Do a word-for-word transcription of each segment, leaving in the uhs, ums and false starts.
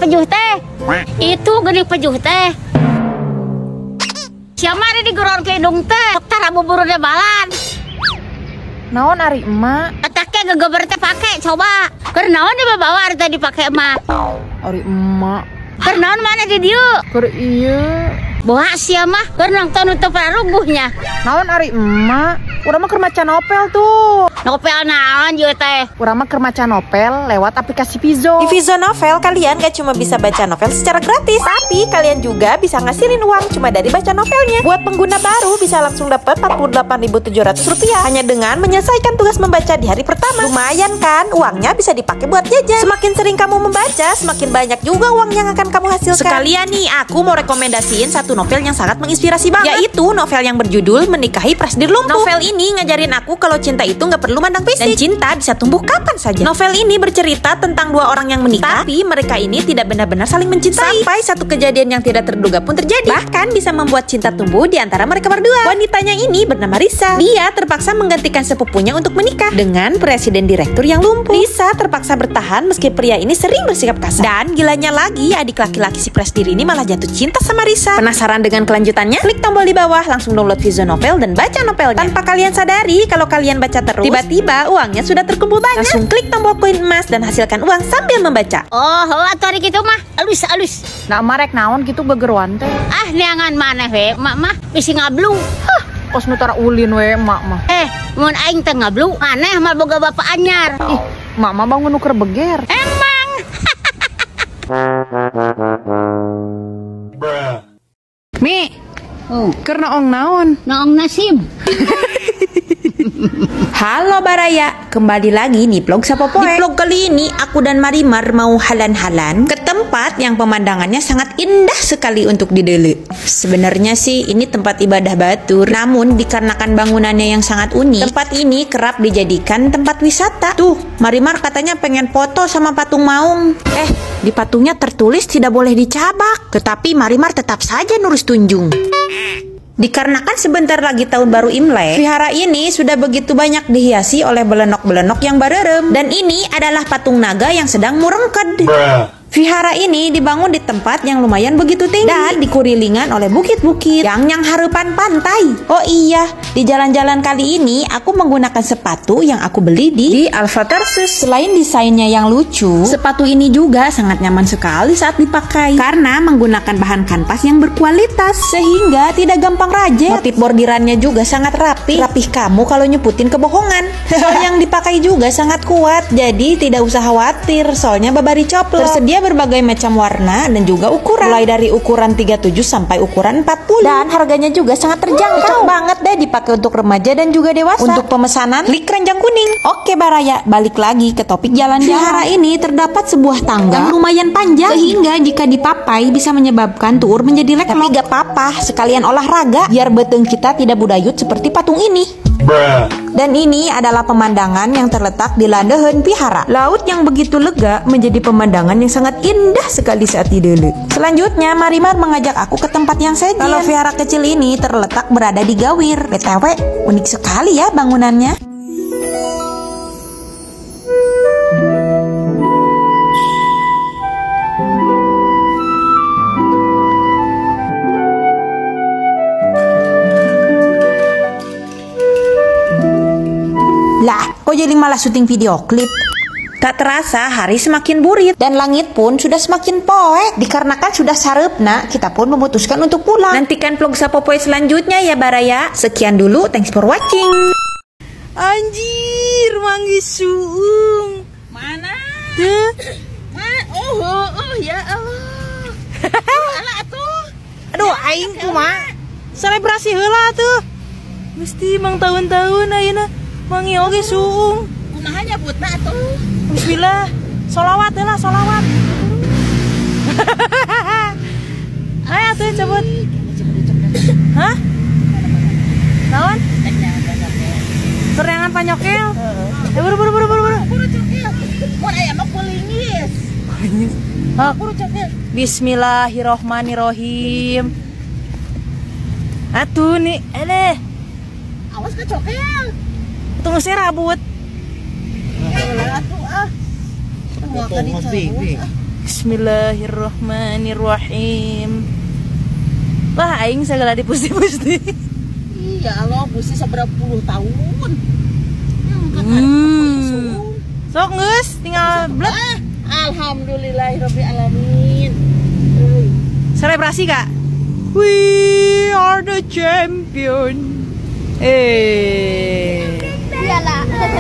pejuh teh. Itu geuning pejuh teh. Siapa ada di geron ke hidung teh? Dokter abu buru de balan. Naon ari emak? Ataknya gegeber teh pake coba. Keur naon dia bawa ari tadi pake emak. Ari emak. Keur naon mana di dieu? Keur ieu. Boha sia mah keur nonton nutup rubuhnya. Naon ari emak? Urang mah keur maca novel tuh. Novel naon ieu teh? Urang mah keur maca novel lewat aplikasi Vizo. Di Vizo Novel kalian gak cuma bisa baca novel secara gratis, tapi kalian juga bisa ngasilin uang cuma dari baca novelnya. Buat pengguna baru bisa langsung dapat empat puluh delapan ribu tujuh ratus rupiah hanya dengan menyelesaikan tugas membaca di hari pertama. Lumayan kan? Uangnya bisa dipakai buat jajan. Semakin sering kamu membaca, semakin banyak juga uang yang akan kamu hasilkan. Sekalian nih, aku mau rekomendasiin satu novel yang sangat menginspirasi banget, yaitu novel yang berjudul Menikahi Prasdir Lumpuh. Novel ini ngajarin aku kalau cinta itu nggak perlu mandang fisik dan cinta bisa tumbuh kapan saja. Novel ini bercerita tentang dua orang yang menikah, tapi mereka ini tidak benar-benar saling mencintai. Sampai satu kejadian yang tidak terduga pun terjadi, bahkan bisa membuat cinta tumbuh di antara mereka berdua. Wanitanya ini bernama Risa. Dia terpaksa menggantikan sepupunya untuk menikah dengan presiden direktur yang lumpuh. Risa terpaksa bertahan meski pria ini sering bersikap kasar. Dan gilanya lagi, adik laki-laki si Prasdir ini malah jatuh cinta sama Risa. Penasaran dengan kelanjutannya? Klik tombol di bawah, langsung download Vizo Novel dan baca novelnya. Tanpa kalian sadari, kalau kalian baca terus, tiba-tiba uangnya sudah terkumpul banyak. Langsung klik tombol koin emas dan hasilkan uang sambil membaca. Oh, atuh ari kitu mah alus-alus. Nah, marek naon gitu gegeruan teh. Ah, neangan maneh we, mak mah bisi ngablu. Huh. Kos nu tara ulin we emak mah. Eh, mun aing teh ngablu, maneh mah boga bapak anyar. Ih, emak mah bangun nu keur beger. Emang. Mi, oh, keur naong naon? naong nasib. Halo Baraya, kembali lagi di vlog Sapopoe. Di vlog kali ini aku dan Marimar mau halan-halan ke tempat yang pemandangannya sangat indah sekali untuk didele. Sebenarnya sih ini tempat ibadah batur, namun dikarenakan bangunannya yang sangat unik, tempat ini kerap dijadikan tempat wisata. Tuh, Marimar katanya pengen foto sama patung maung. Eh, di patungnya tertulis tidak boleh dicabak, tetapi Marimar tetap saja nurus tunjung. Dikarenakan sebentar lagi tahun baru Imlek, vihara ini sudah begitu banyak dihiasi oleh belenok-belenok yang barerem. Dan ini adalah patung naga yang sedang murengked. Vihara ini dibangun di tempat yang lumayan begitu tinggi dan dikurilingan oleh bukit-bukit yang yang harupan pantai. Oh iya, di jalan-jalan kali ini aku menggunakan sepatu yang aku beli di, di Alfa Tarsus. Selain desainnya yang lucu, sepatu ini juga sangat nyaman sekali saat dipakai karena menggunakan bahan kanvas yang berkualitas sehingga tidak gampang rajek. Motif bordirannya juga sangat rapi. Rapih kamu kalau nyebutin kebohongan. Sol yang dipakai juga sangat kuat, jadi tidak usah khawatir soalnya babari coplok. Tersedia berbagai macam warna dan juga ukuran, mulai dari ukuran tiga puluh tujuh sampai ukuran empat puluh, dan harganya juga sangat terjangkau. Cocok banget deh dipakai untuk remaja dan juga dewasa. Untuk pemesanan klik keranjang kuning. Oke Baraya, balik lagi ke topik jalan-jalan. Vihara ini terdapat sebuah tangga yang lumayan panjang sehingga jika dipapai bisa menyebabkan tuur menjadi leklok. Tapi gak apa-apa, sekalian olahraga biar beteng kita tidak budayut seperti patung ini. Dan ini adalah pemandangan yang terletak di Landeheun Vihara. Laut yang begitu lega menjadi pemandangan yang sangat indah sekali saat didele. Selanjutnya Marimar mengajak aku ke tempat yang sejen. Kalau vihara kecil ini terletak berada di Gawir. B T W unik sekali ya bangunannya. Lah, kok jadi malah syuting video klip? Tak terasa hari semakin burit dan langit pun sudah semakin poek. Dikarenakan sudah sarepna, kita pun memutuskan untuk pulang. Nantikan vlog Sapopoe selanjutnya ya Baraya. Sekian dulu, thanks for watching. Anjir, manggis suung. Mana? Tuh. Oh, oh, oh, ya Allah. Alah atuh. Aduh, aing kumaha? Selebrasi heula tuh. Mesti mang tahun-tahun ayeuna mangi oge suung. Kumaha nyebutna atuh? Bismillah. Sholawat lah, sholawat. Ayo tuh cabut. Hah? Naon? Terangan panyokel. Eh buru buru buru buru buru. Buru cokel. Mun aya mah kulingis. Oh, Buru cokel. Bismillahirrohmanirrohim. Atuh nih, eleh. Awas ke cokel. Tunggu saya rabut. Atuh ah. Tunggu ka dicabut. Bismillahirrahmanirrahim. Wah, aing segala dipusti-pusti. Iya, Allah, pusti seberapa puluh tahun. Hmm. Sok geus tinggal blek. Ah, alhamdulillahirabbil alamin. Selebrasi, Kak. We are the champion. Eh. Iyalah.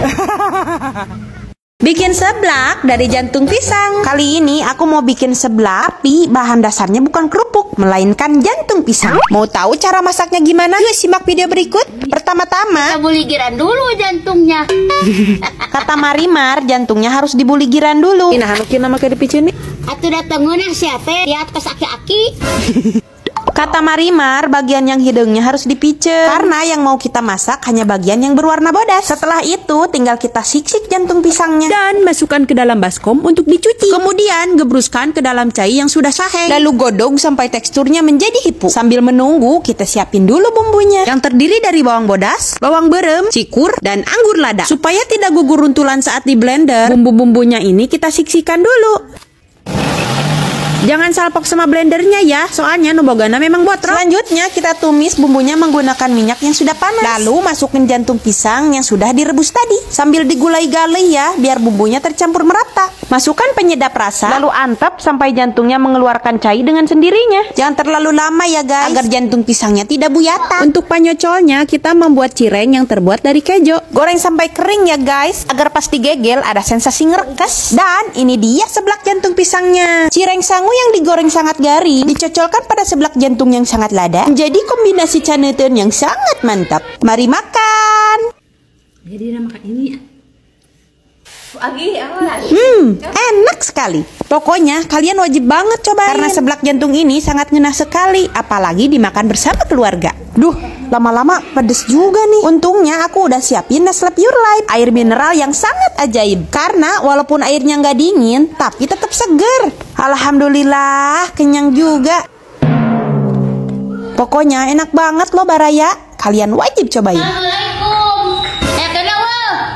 Bikin seblak dari jantung pisang. Kali ini aku mau bikin seblak, tapi bahan dasarnya bukan kerupuk, melainkan jantung pisang. Mau tahu cara masaknya gimana? Yuk simak video berikut. Pertama-tama, Kita buligiran dulu jantungnya. kata Marimar, jantungnya harus dibuligiran dulu. Nah, anu kina make dipicen nih. Atuh datenguna siapa? Lihat pas aki-aki. Kata Marimar, bagian yang hidungnya harus dipice. Karena yang mau kita masak hanya bagian yang berwarna bodas. Setelah itu, tinggal kita siksik jantung pisangnya. Dan masukkan ke dalam baskom untuk dicuci. Kemudian gebruskan ke dalam cai yang sudah saheng. Lalu godok sampai teksturnya menjadi hipu. Sambil menunggu, kita siapin dulu bumbunya. Yang terdiri dari bawang bodas, bawang berem, cikur, dan anggur lada. Supaya tidak gugur runtulan saat di blender, bumbu-bumbunya ini kita siksikan dulu. Jangan salpok sama blendernya ya, soalnya nubogana memang botrok. Selanjutnya kita tumis bumbunya menggunakan minyak yang sudah panas. Lalu masukin jantung pisang yang sudah direbus tadi. Sambil digulai-galai ya, biar bumbunya tercampur merata. Masukkan penyedap rasa, lalu antep sampai jantungnya mengeluarkan cai dengan sendirinya. Jangan terlalu lama ya guys, agar jantung pisangnya tidak buyatan. Untuk panyocolnya, kita membuat cireng yang terbuat dari kejo. Goreng sampai kering ya guys, agar pas digegel ada sensasi ngerekes. Dan ini dia seblak jantung pisangnya. Cireng sangu yang digoreng sangat garing dicocolkan pada seblak jantung yang sangat lada, menjadi kombinasi caneuten yang sangat mantap. Mari makan. Jadi makan ini. Lagi apa? Hmm, enak sekali. Pokoknya kalian wajib banget cobain. Karena seblak jantung ini sangat ngena sekali, apalagi dimakan bersama keluarga. Duh, lama-lama pedes juga nih. Untungnya aku udah siapin Nestle Pure Life, air mineral yang sangat ajaib. Karena walaupun airnya nggak dingin, tapi tetap seger. Alhamdulillah, kenyang juga. Pokoknya enak banget loh Baraya. Kalian wajib cobain. Assalamualaikum. Ya kenapa?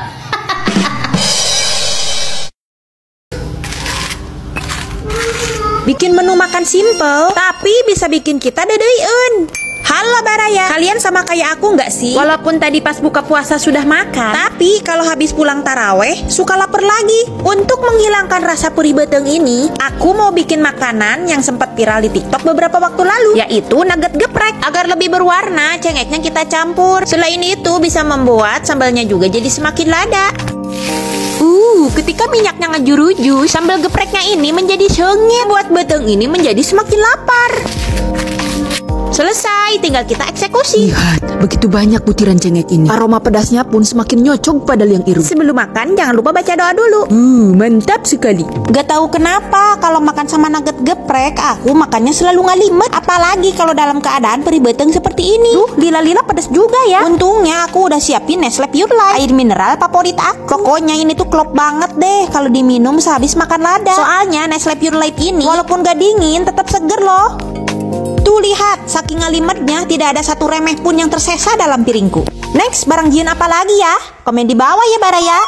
Bikin menu makan simple, tapi bisa bikin kita dedeun. Halo Baraya, kalian sama kayak aku nggak sih? Walaupun tadi pas buka puasa sudah makan, tapi kalau habis pulang taraweh suka lapar lagi. Untuk menghilangkan rasa perih beteng ini, aku mau bikin makanan yang sempat viral di TikTok beberapa waktu lalu, yaitu nugget geprek. Agar lebih berwarna, cengeknya kita campur. Selain itu bisa membuat sambalnya juga jadi semakin lada. Uh, ketika minyaknya ngejuruju, sambal gepreknya ini menjadi sengit, buat beteng ini menjadi semakin lapar. Selesai, tinggal kita eksekusi. Lihat, begitu banyak butiran cengek ini. Aroma pedasnya pun semakin nyocok pada liang irung. Sebelum makan, jangan lupa baca doa dulu. Uh, mantap sekali. Gak tahu kenapa, kalau makan sama nugget geprek, aku makannya selalu ngalimet. Apalagi kalau dalam keadaan perih beteng seperti ini. Duh, lila-lila pedas juga ya. Untungnya aku udah siapin Nestle Pure Life, air mineral favorit aku. Pokoknya ini tuh klop banget deh kalau diminum sehabis makan lada. Soalnya Nestle Pure Life ini, walaupun gak dingin, tetap seger loh. Tuh lihat, saking ngalimetnya tidak ada satu remeh pun yang tersesa dalam piringku. Next, barang jian apa lagi ya? Komen di bawah ya Baraya.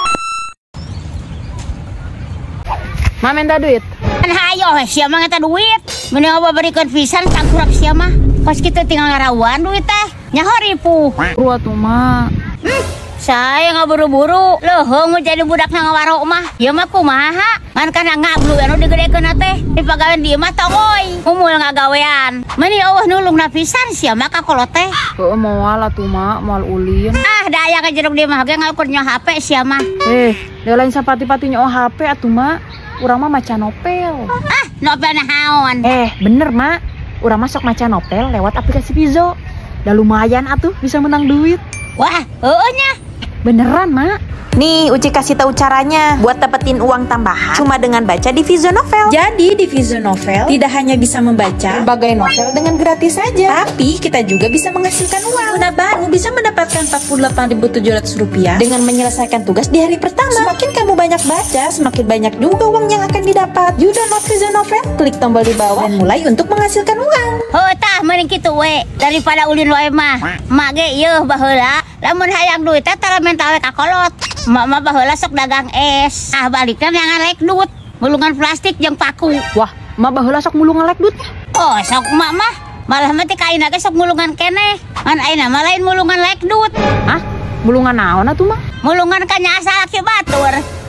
Ma minta duit. Kan hayo sia mah ngeta duit. Mending apa berikan pisan cangkurak sia mah. Pas kita tinggal ngarawan duit teh. Nyaho ripu. Ruah tuh ma. Hmm, saya nggak buru-buru. Loh, mau jadi budak nang warok mah. Ya mah kumaha? Ngan kana ngablu anu digedekeun teh. Di pagawean dieu mah tomoy. Umul ngagawean. Meni eueuh nulungna pisan sia mah ka kolot teh. Heueuh moal atuh ma, moal ulin. Ah, daya ka jeruk di mah ge ngakur nyoh H P sia mah. Eh, dia lain sapati-pati nyoh H P atuh ma. Urang mah maca nopel. Ah, nopel nahaon. Eh, bener ma. Urang masuk maca nopel lewat aplikasi Vizo. Dah lumayan atuh bisa menang duit. Wah, heueuh nya. Beneran ma. Nih, Uci kasih tahu caranya buat dapetin uang tambahan cuma dengan baca di Vizo Novel. Jadi di Vizo Novel tidak hanya bisa membaca berbagai novel dengan gratis saja, tapi kita juga bisa menghasilkan uang. Pengguna baru bisa mendapatkan empat puluh delapan ribu tujuh ratus rupiah dengan menyelesaikan tugas di hari pertama. Semakin kamu banyak baca, semakin banyak juga uang yang akan didapat. You download Vizo Novel, klik tombol di bawah dan mulai untuk menghasilkan uang. Heuh tah mending kitu we daripada ulin wae mah. Mak ge yeuh baheula lamun hayang duit teh tara menta we ka kolot. Mak mah baheula sok dagang es. Ah balikna yang ngarek duit. mulungan plastik jeung paku. Wah, mah baheula sok mulungan lekdutnya. Oh, sok emak mah malah mati kain ge sok mulungan keneh. Ngan ayeuna mah lain mulungan lekdut. Hah? Mulungan naon atuh mah? Mulungan ka nya asal laki batur.